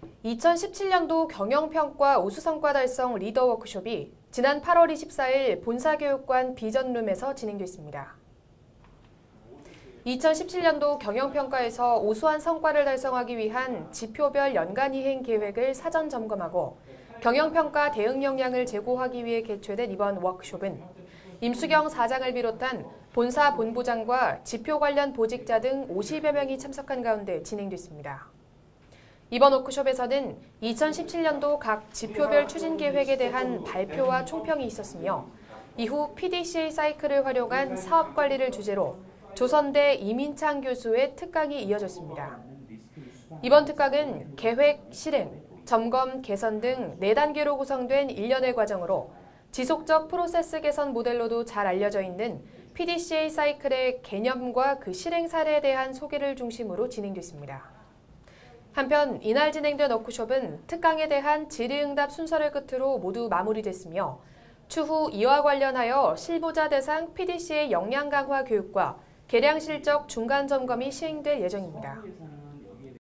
2017년도 경영평가 우수성과 달성 리더 워크숍이 지난 8월 24일 본사교육관 비전룸에서 진행됐습니다. 2017년도 경영평가에서 우수한 성과를 달성하기 위한 지표별 연간 이행 계획을 사전 점검하고 경영평가 대응 역량을 제고하기 위해 개최된 이번 워크숍은 임수경 사장을 비롯한 본사 본부장과 지표 관련 보직자 등 50여 명이 참석한 가운데 진행됐습니다. 이번 워크숍에서는 2017년도 각 지표별 추진 계획에 대한 발표와 총평이 있었으며 이후 PDCA 사이클을 활용한 사업 관리를 주제로 조선대 이민창 교수의 특강이 이어졌습니다. 이번 특강은 계획, 실행, 점검, 개선 등 4단계로 구성된 일련의 과정으로 지속적 프로세스 개선 모델로도 잘 알려져 있는 PDCA 사이클의 개념과 그 실행 사례에 대한 소개를 중심으로 진행됐습니다. 한편 이날 진행된 워크숍은 특강에 대한 질의응답 순서를 끝으로 모두 마무리됐으며 추후 이와 관련하여 실무자 대상 PDCA 역량 강화 교육과 계량 실적 중간 점검이 시행될 예정입니다.